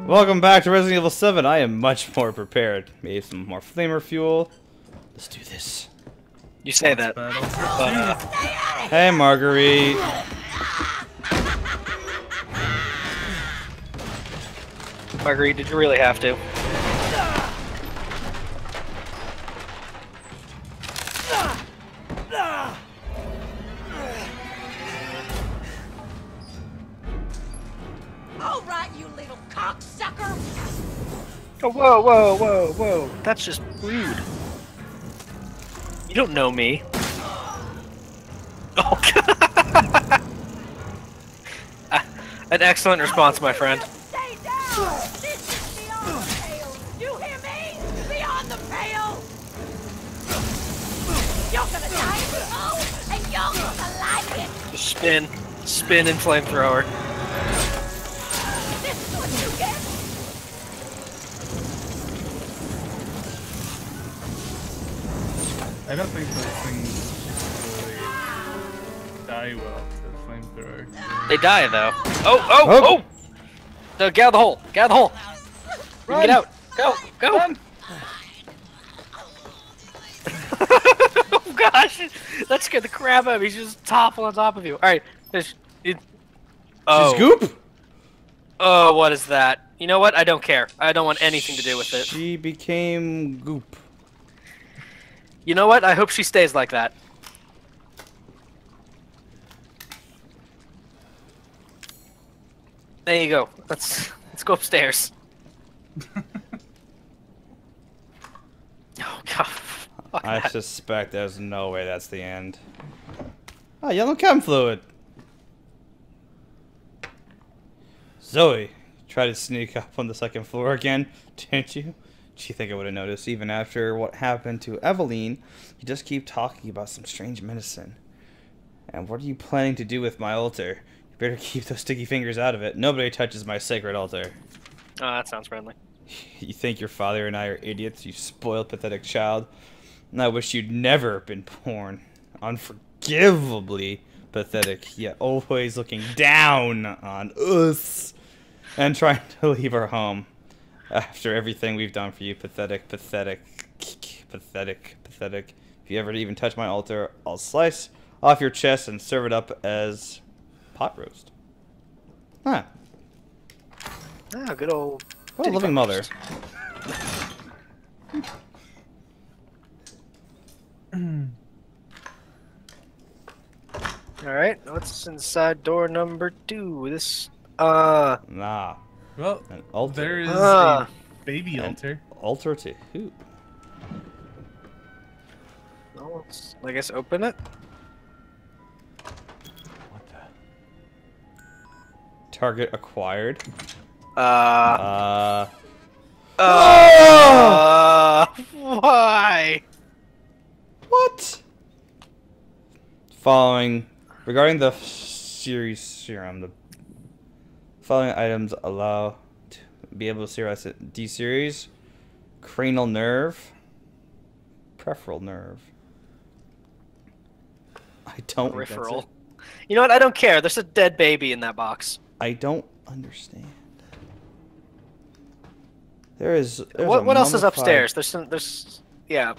Welcome back to Resident Evil 7. I am much more prepared. Maybe some more flamer fuel. Let's do this. You say that. Hey, Marguerite. Marguerite, did you really have to? All right, you little cocksucker! Oh, whoa, whoa, whoa, whoa. That's just rude. You don't know me. Oh, God. An excellent response, my friend. Stay down! This is beyond the pale! You hear me? Beyond the pale! You're gonna die, oh, and you're gonna like it! Just spin. Spin and flamethrower. This is what you get! I don't think those things really die well with the flamethrower. They die, though. Oh, oh, oh! No, get out of the hole. Get out of the hole. You can get out. Go, go. Oh, gosh. That scared the crap out of me. He's just topple on top of you. All right. Oh. She's goop? Oh, what is that? You know what? I don't care. I don't want anything to do with it. She became goop. You know what? I hope she stays like that. There you go. Let's go upstairs. Oh god. Fuck I that. suspect there's no way that's the end. Oh, yellow chem fluid. Zoe, try to sneak up on the second floor again, didn't you? Do you think I would have noticed even after what happened to Eveline? You just keep talking about some strange medicine. And what are you planning to do with my altar? You better keep those sticky fingers out of it. Nobody touches my sacred altar. Oh, that sounds friendly. You think your father and I are idiots, you spoiled, pathetic child? And I wish you'd never been born. Unforgivably pathetic, yet always looking down on us and trying to leave our home. After everything we've done for you, pathetic, pathetic, pathetic, pathetic. If you ever even touch my altar, I'll slice off your chest and serve it up as pot roast. Huh. Ah, good old. What a loving mother. Alright, what's inside door number 2? This, Nah. Well, An altar. there is a baby altar. Altar to who? well, let's, I guess, open it. What the? Target acquired. Why? What? Regarding the series serum, the following items allow to be able to serialize it. D series, cranial nerve, peripheral nerve. I don't. Peripheral. You know what? I don't care. There's a dead baby in that box. I don't understand. There's what else is upstairs? There's yeah.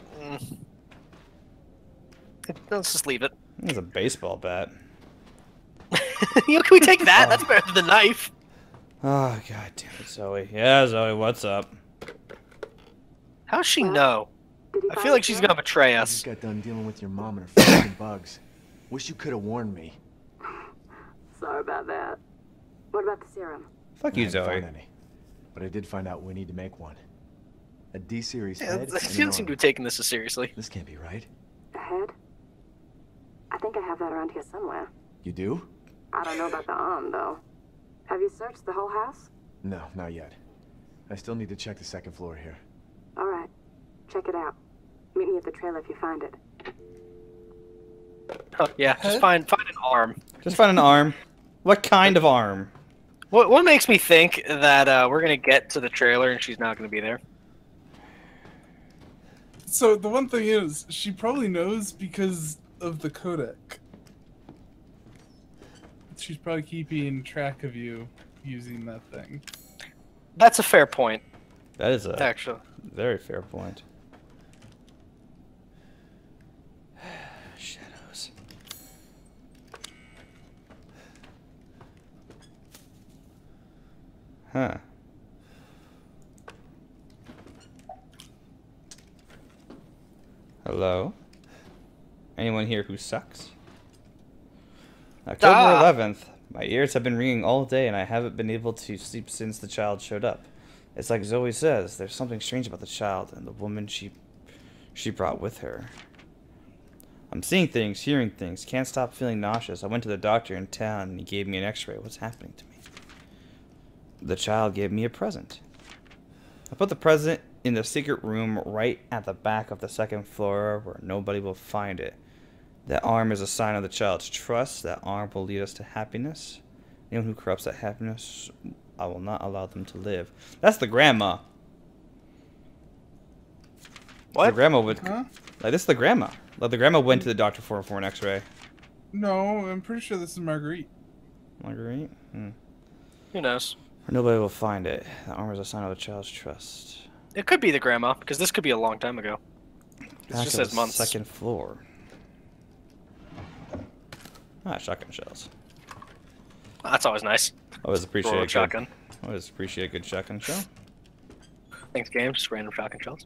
Let's just leave it. There's a baseball bat. You know, can we take that? That's better than the knife. Oh, god damn it, Zoe. Yeah, Zoe, what's up? How's she know? I feel like she's gonna betray I us. just got done dealing with your mom and her fucking bugs. Wish you could have warned me. Sorry about that. What about the serum? Fuck I you, didn't Zoe. find any, but I did find out we need to make one. A D series Yeah, head. she and doesn't an seem to arm. be taking this as seriously. This can't be right. A head? I think I have that around here somewhere. You do? I don't know about the arm, though. Have you searched the whole house? No, not yet. I still need to check the second floor here. All right. Check it out. Meet me at the trailer if you find it. Oh, yeah, just find an arm. Just find an arm. What kind of arm? What makes me think that we're gonna get to the trailer and she's not gonna be there? So the one thing is, she probably knows because of the codec. She's probably keeping track of you using that thing. That's a fair point, That is a actually. very fair point. Shadows. Huh. Hello? Anyone here who sucks? October 11th. My ears have been ringing all day and I haven't been able to sleep since the child showed up. It's like Zoe says, there's something strange about the child and the woman she brought with her. I'm seeing things, hearing things, can't stop feeling nauseous. I went to the doctor in town and he gave me an x-ray. What's happening to me? The child gave me a present. I put the present in the secret room right at the back of the second floor where nobody will find it. That arm is a sign of the child's trust. That arm will lead us to happiness. Anyone who corrupts that happiness, I will not allow them to live. That's the grandma. What? The grandma would... Huh? Like, this is the grandma. Like, the grandma went to the doctor for an x-ray. No, I'm pretty sure this is Marguerite. Marguerite? Who knows? Or nobody will find it. The arm is a sign of the child's trust. It could be the grandma, because this could be a long time ago. It Back just of says the months. second floor. Ah, shotgun shells. That's always nice. Always appreciate Roll a a shotgun. Always appreciate a good shotgun shell. Thanks, game. Just random shotgun shells.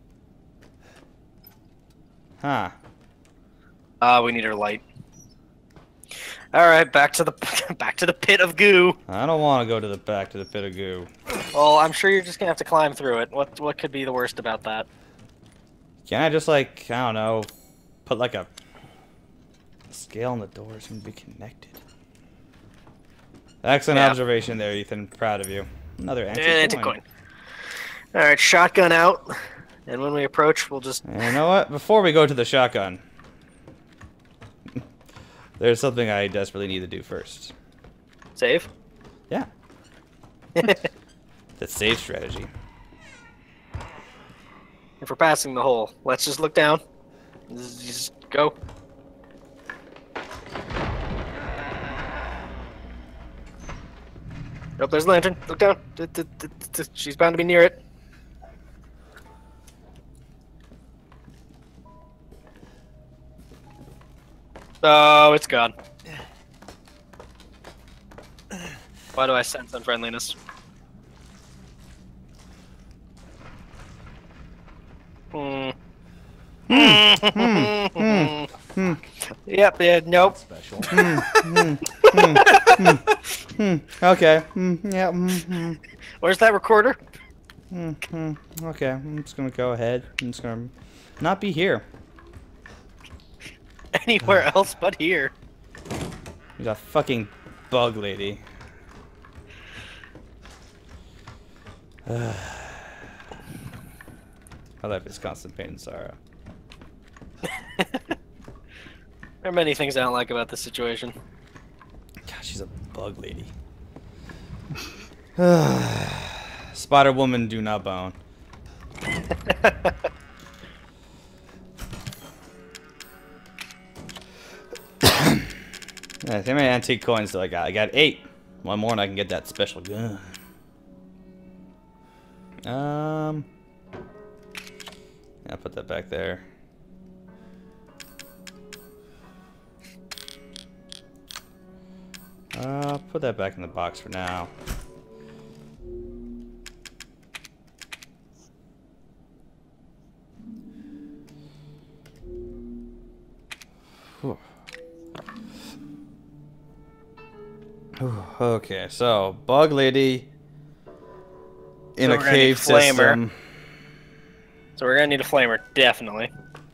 Huh. We need her light. All right, back to the pit of goo. I don't want to go to the back to the pit of goo. Well, I'm sure you're just gonna have to climb through it. What could be the worst about that? Can I just, like, I don't know, put like a scale on the doors and be connected? Excellent Yeah. observation there, Ethan. Proud of you. Another Antique coin. coin. All right, shotgun out, and when we approach, we'll just. And you know what? Before we go to the shotgun, there's something I desperately need to do first. Save. Yeah. The save strategy. If we're passing the hole, let's just look down. Just go. Oh, there's a lantern. Look down. She's bound to be near it. Oh, it's gone. Why do I sense unfriendliness? Yep, yeah, nope. Special. Okay. Yeah. Where's that recorder? Okay. I'm just gonna go ahead. I'm just gonna not be here. Anywhere else but here. There's a fucking bug lady. My life is constant pain and sorrow. There are many things I don't like about this situation. God, she's a bug lady. Spider woman, do not bone. Yeah, how many antique coins do I got? I got 8. One more and I can get that special gun. Yeah, put that back there. Put that back in the box for now. Whew. Okay, so bug lady in So a we're gonna need cave flamer. system. So we're gonna need a flamer, definitely.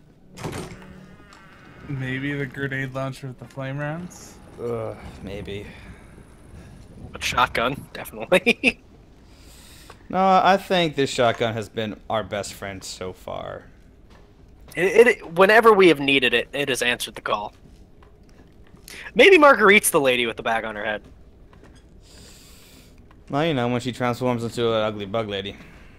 Maybe the grenade launcher with the flame rounds. Maybe. But shotgun, definitely. No, I think this shotgun has been our best friend so far. Whenever we have needed it, it has answered the call. Maybe Marguerite's the lady with the bag on her head. Well, you know, when she transforms into an ugly bug lady.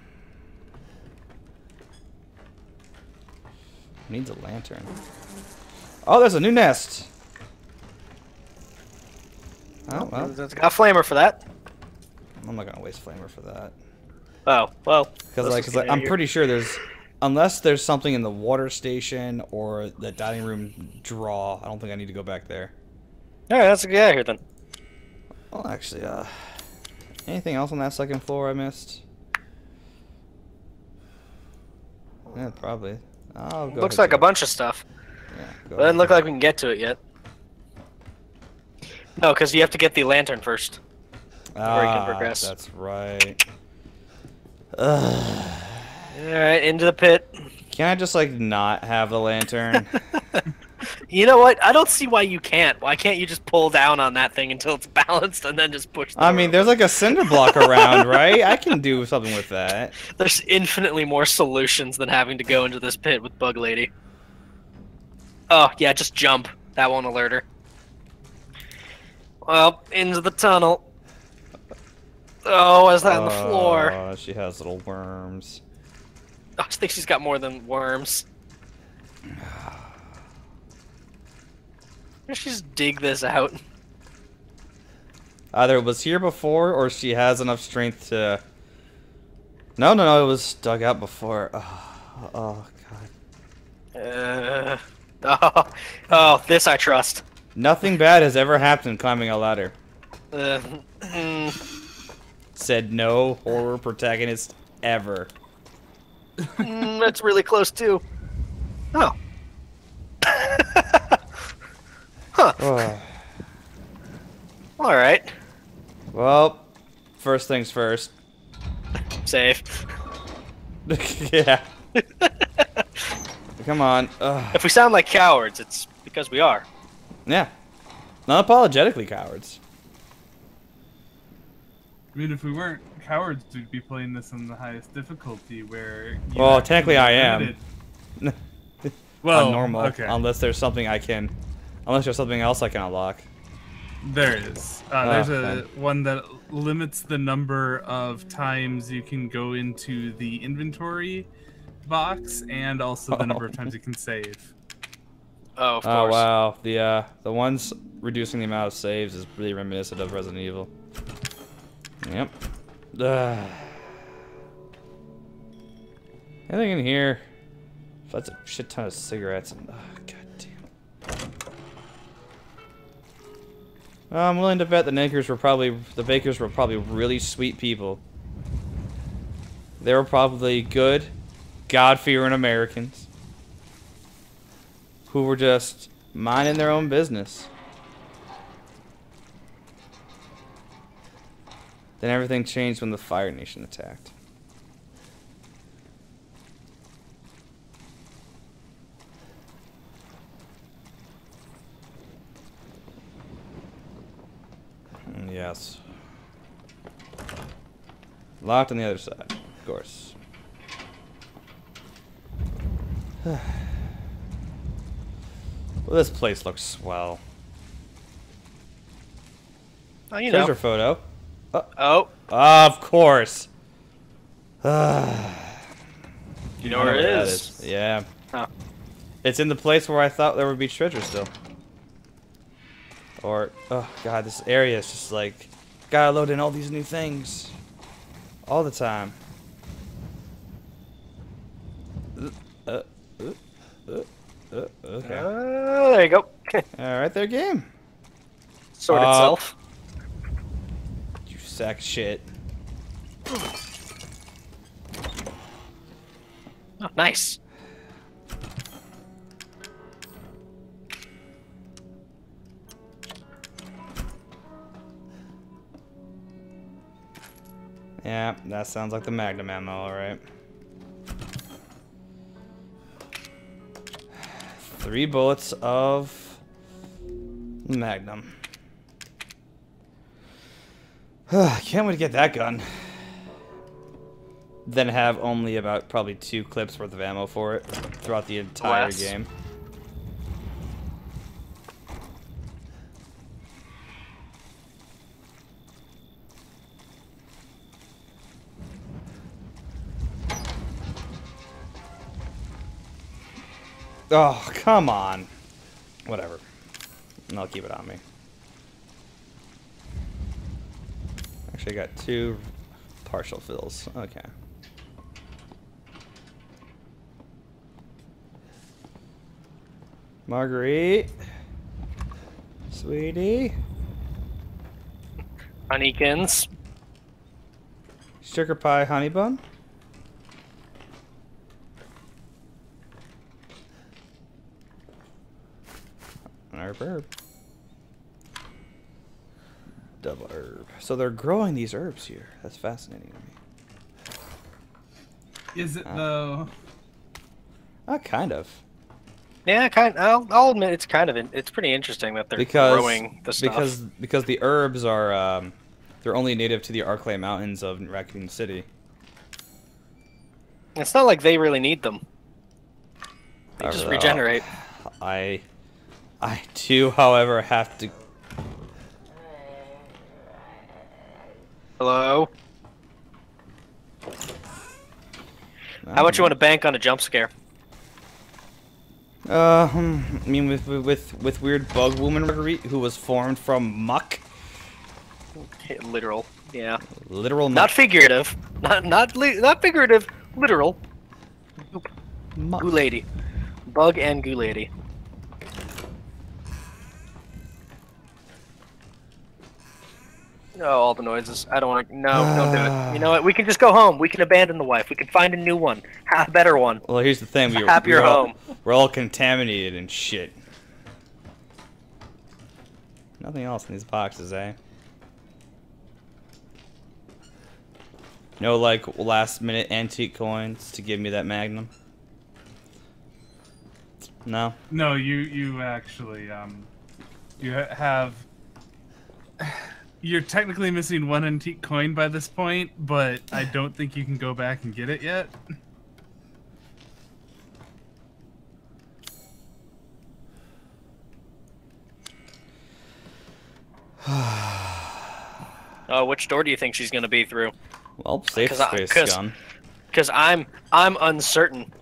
Needs a lantern. Oh, there's a new nest. Oh, well. It's got a flamer for that. I'm not gonna waste flamer for that. Oh, well. Because I'm pretty sure there's, unless there's something in the water station or the dining room draw, I don't think I need to go back there. Alright, let's get out of here then. Well, actually, anything else on that second floor I missed? Yeah, probably. I'll go Looks ahead like a and- bunch of stuff. Yeah, go Doesn't ahead. look like we can get to it yet. No, because you have to get the lantern first. Before you can progress. That's right. Alright, into the pit. Can I just, like, not have the lantern? You know what? I don't see why you can't. Why can't you just pull down on that thing until it's balanced and then just push the I door mean, open? there's like a cinder block around, right? I can do something with that. There's infinitely more solutions than having to go into this pit with Bug Lady. Oh, yeah, just jump. That won't alert her. Well, into the tunnel. Oh, is that on the floor? Oh, she has little worms. Oh, I think she's got more than worms. Let's just dig this out. Either it was here before, or she has enough strength to... No, it was dug out before. Oh God. Oh, this I trust. Nothing bad has ever happened climbing a ladder. Mm, Said no horror protagonist ever. that's really close too. Oh. Huh. Oh. Alright. Well, first things first. Safe. Yeah. Come on. Ugh. If we sound like cowards, it's because we are. Yeah. Unapologetically cowards. I mean, if we weren't cowards, we'd be playing this on the highest difficulty, where. Well, technically I am. Well, On normal, okay. unless there's something I can, unless there's something else I can unlock. There is. There's a fine. one that limits the number of times you can go into the inventory box, and also the number of times you can save. Oh, of Oh course. wow, the ones reducing the amount of saves is really reminiscent of Resident Evil. Yep. Anything in here? That's a shit ton of cigarettes. And, god damn. I'm willing to bet the bakers were probably really sweet people. They were probably good, God-fearing Americans who were just minding their own business. Then everything changed when the Fire Nation attacked. Yes. Locked on the other side, of course. Well, this place looks swell. Oh, you There's know. her photo. Oh, Of course. you know where it that is. Yeah. Oh. It's in the place where I thought there would be treasure still. Or, oh god, this area is just like, gotta load in all these new things. All the time. Okay. There you go. Alright there, game. Sort itself. You sack of shit. Oh, nice. Yeah, that sounds like the Magnum ammo, alright. 3 bullets of Magnum. Can't wait to get that gun. Then have only about probably 2 clips worth of ammo for it throughout the entire Less. game. Oh, come on. Whatever. And I'll keep it on me. Actually, I got 2 partial fills. Okay. Marguerite. Sweetie. Honeykins. Sugar pie honey bun. Herb. Double herb. So they're growing these herbs here. That's fascinating to me. Is it though? Kind of. Yeah, I'll admit it's kind of it's pretty interesting that they're growing the stuff. Because the herbs are they're only native to the Arclay Mountains of Raccoon City. It's not like they really need them. They just regenerate. I do, however, have to. Hello. How much you want to bank on a jump scare? I mean, with weird bug woman Marguerite, who was formed from muck. Literal, yeah. Literal muck. Not figurative. Not figurative. Literal. Muck. Goo lady. Bug and goo lady. Oh, all the noises. I don't want to. No, don't do it. You know what? We can just go home. We can abandon the wife. We can find a new one. A better one. Well, here's the thing. Happier home. We're all contaminated and shit. Nothing else in these boxes, eh? No, like, last-minute antique coins to give me that magnum? No? No, you actually, you have... You're technically missing one antique coin by this point, but I don't think you can go back and get it yet. Oh, which door do you think she's gonna be through? Well, safe space gun. Because I'm uncertain.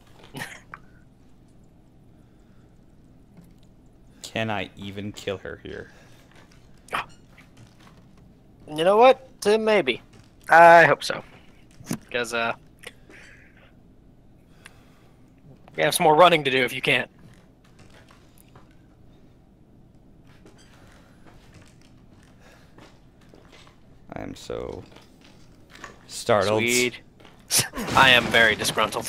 Can I even kill her here? You know what? Maybe. I hope so. Because you have some more running to do if you can't. I am so startled. Sweet. I am very disgruntled.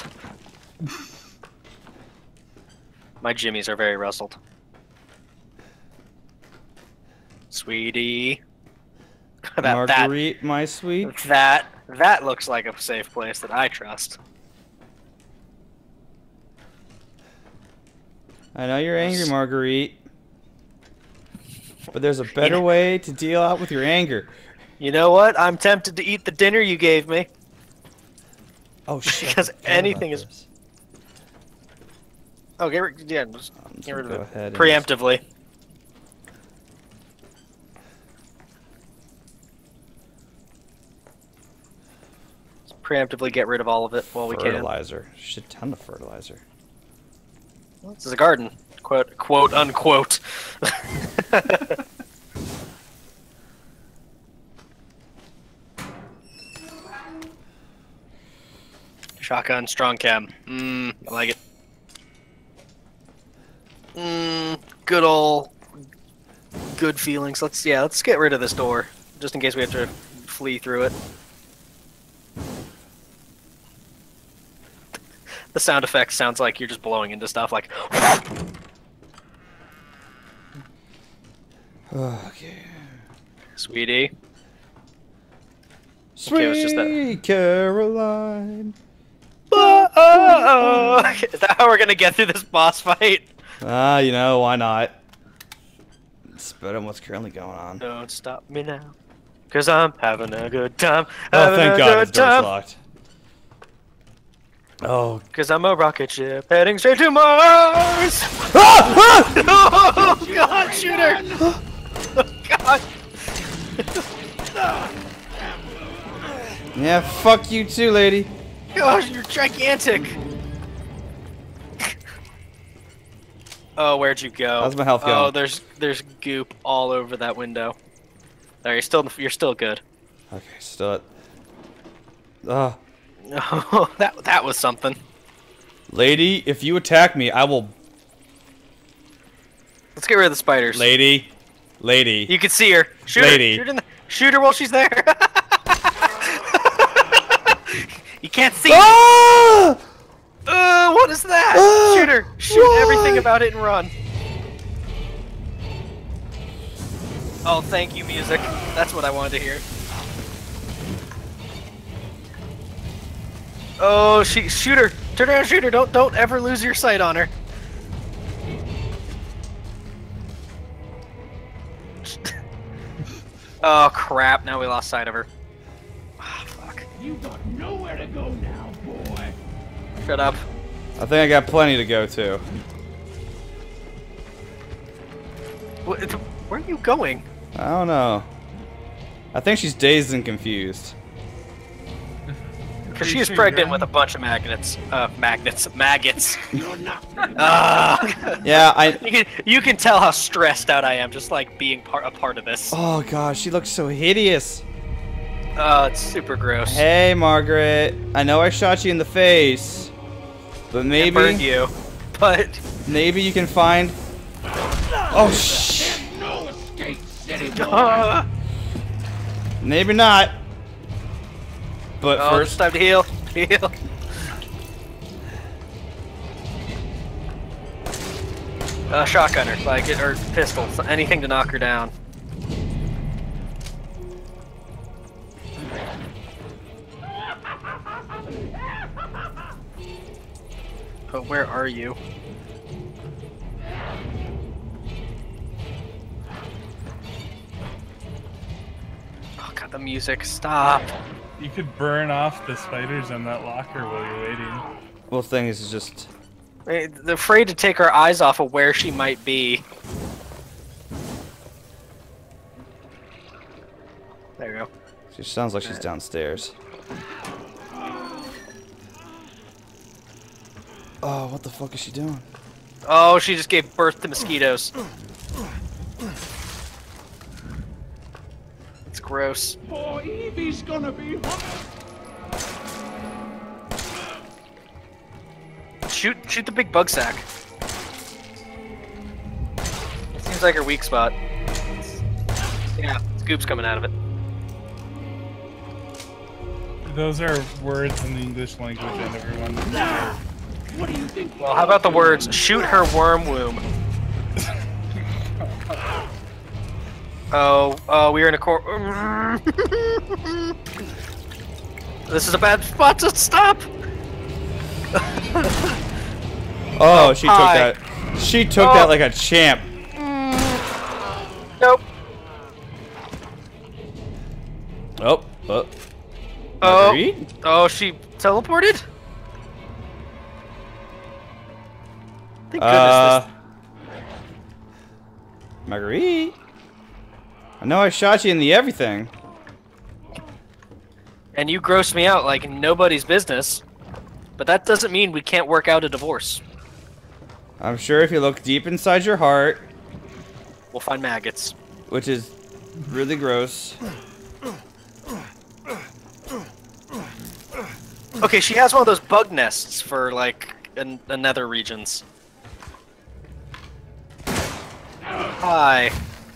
My jimmies are very rustled. Sweetie. Marguerite, my sweet. That looks like a safe place that I trust. I know you're angry, Marguerite. But there's a better way to deal out with your anger. You know what? I'm tempted to eat the dinner you gave me. Oh shit. Because anything is... Oh, get rid of it. Preemptively. Preemptively get rid of all of it while we can. Fertilizer. Shit ton of fertilizer. Well, this is a garden. Quote unquote. Shotgun, strong chem. I like it. Good feelings. Let's get rid of this door, just in case we have to flee through it. The sound effect sounds like you're just blowing into stuff, like. Okay. Sweetie. Sweet Okay, it was just that. Caroline. Is that how we're gonna get through this boss fight? You know, why not? It's better than what's currently going on. Don't stop me now, 'cause I'm having a good time. Oh, thank God this door's locked. Oh. 'Cause I'm a rocket ship heading straight to Mars! Oh, God, shoot her! Oh, God! Yeah, fuck you too, lady. Gosh, you're gigantic! Oh, where'd you go? How's my health going? Oh, there's goop all over that window. There, you're still good. Okay, still at... Oh, that was something. Lady, if you attack me, I will... Let's get rid of the spiders. Lady. Lady. You can see her. Shoot Lady. her. Shoot her while she's there. You can't see. Ah! What is that? Ah! Shoot her. Shoot Why? everything about it and run. Oh, thank you, music. That's what I wanted to hear. Oh, shoot her. Turn around, shoot her. Don't ever lose your sight on her. Oh crap! Now we lost sight of her. Ah, fuck. You got nowhere to go now, boy. Shut up. I think I got plenty to go to. Where are you going? I don't know. I think she's dazed and confused. Because she is pregnant with a bunch of maggots. You're not. Yeah, You can tell how stressed out I am just like being a part of this. Oh gosh, she looks so hideous. Oh, it's super gross. Hey, Margaret. I know I shot you in the face, but maybe... burned you, but... Maybe you can find... Oh, shh. No escape, city boy. Maybe not. But Oh, first... it's time to heal. Heal. Shotgunner, like, or pistol, anything to knock her down. But where are you? Oh god, the music, stop. You could burn off the spiders on that locker while you're waiting. Well, the thing is just... They're afraid to take our eyes off of where she might be. There you go. She sounds like she's downstairs. Oh, what the fuck is she doing? Oh, she just gave birth to mosquitoes. It's gross. Poor Evie's gonna be hot. Shoot the big bug sack. Seems like her weak spot. Yeah, scoop's coming out of it. Those are words in the English language and everyone. What do you think? Well, how about the words, shoot her worm womb? Oh, we're in a This is a bad spot to stop! Oh, she took hi. that. She took that like a champ. Nope. Oh. Oh, Marguerite? oh, she teleported? Thank goodness Marguerite? I know I shot you in the everything. And you grossed me out like nobody's business. But that doesn't mean we can't work out a divorce. I'm sure if you look deep inside your heart, We'll find maggots. which is really gross. Okay, she has one of those bug nests for like the nether regions. Hi.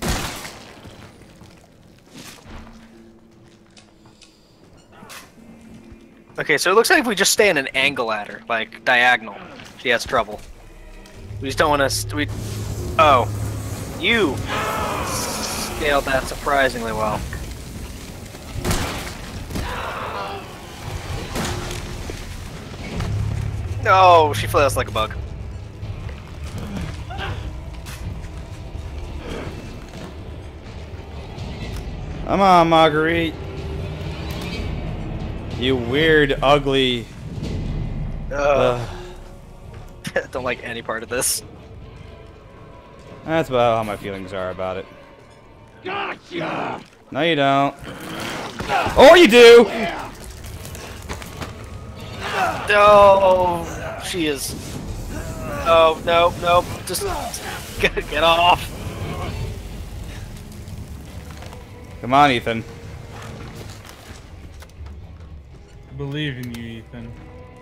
Okay, so it looks like if we just stay in an angle at her, like diagonal, she has trouble. We just don't want to. Oh, you scaled that surprisingly well. No, she flails like a bug. Come on, Marguerite. You weird, ugly... Don't like any part of this. That's about how my feelings are about it. Gotcha. No, you don't. Or you do! Oh, she is. Oh, no, just get off. Come on, Ethan. believe in you, Ethan.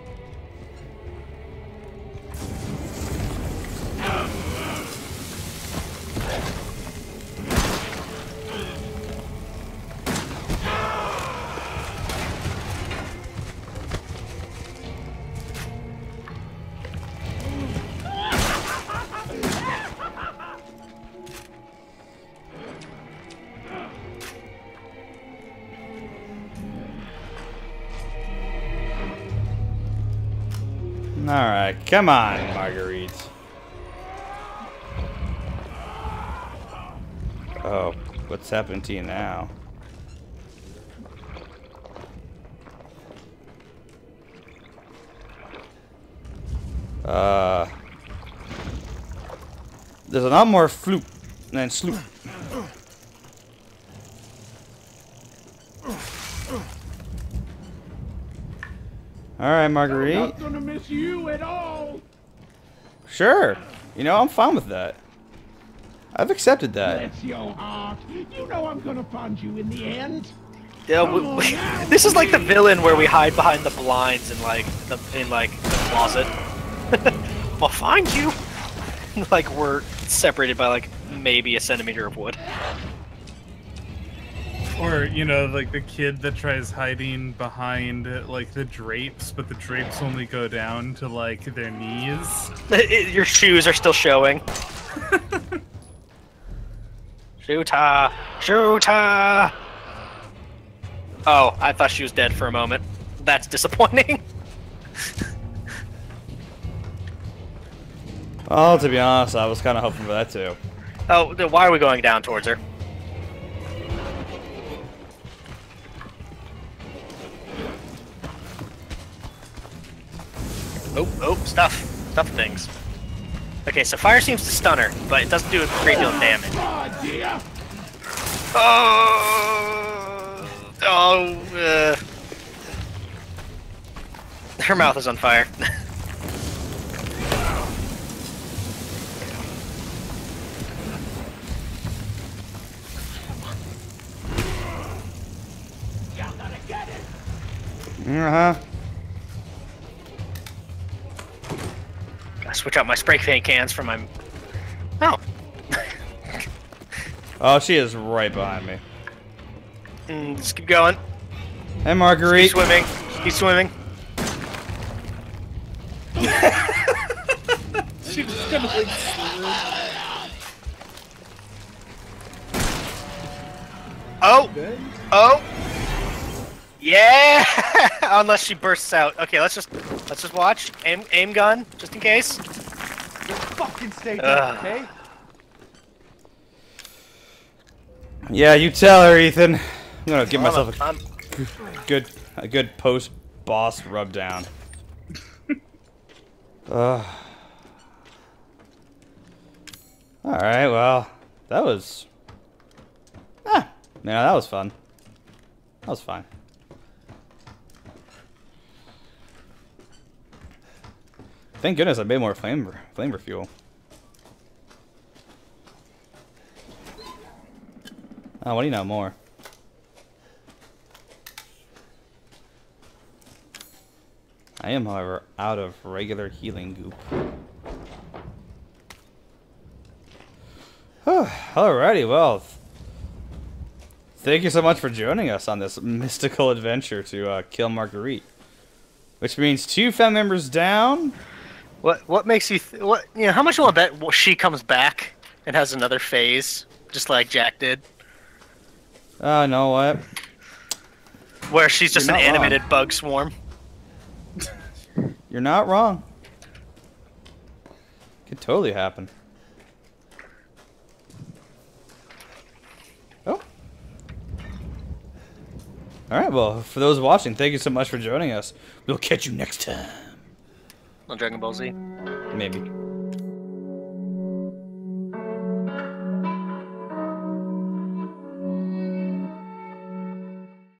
Alright, come on, Marguerite. Oh, what's happening to you now? There's a lot more floop than sloop. Alright, Marguerite. I'm not gonna miss you at all. Sure. You know, I'm fine with that. I've accepted that. Bless your heart. You know I'm gonna find you in the end. Yeah, this is like the villain where we hide behind the blinds in like the closet. I'll find you. Like we're separated by like maybe a centimeter of wood. Or, you know, like the kid that tries hiding behind like the drapes, but the drapes only go down to like their knees. Your shoes are still showing. Shoot her! Shoot her! Oh, I thought she was dead for a moment. That's disappointing. Well, to be honest, I was kind of hoping for that too. Oh, then why are we going down towards her? Oh, stuff things. Okay, so fire seems to stun her, but it doesn't do a great deal of damage. Her mouth is on fire. Gotta switch out my spray paint cans for my... Oh. Oh, she is right behind me. Just keep going. Hey, Marguerite. Keep swimming. Keep swimming. She just kind of like... Oh! Oh! Yeah! Unless she bursts out. Okay, let's just watch. Aim gun, just in case. Just fucking stay down, okay? Yeah, you tell her, Ethan. I'm gonna give myself I'm a good post-boss rub down. All right, well, that was... yeah, that was fun. That was fine. Thank goodness I made more flame fuel. Oh, what do you know more? I am, however, out of regular healing goop. Alrighty, well, thank you so much for joining us on this mystical adventure to kill Marguerite. Which means 2 family members down. What makes you how much will I bet she comes back and has another phase, just like Jack did? Know what? Where she's just You're an not animated wrong. bug swarm. You're not wrong. Could totally happen. Oh. Alright, well, for those watching, thank you so much for joining us. We'll catch you next time. On Dragon Ball Z. Maybe.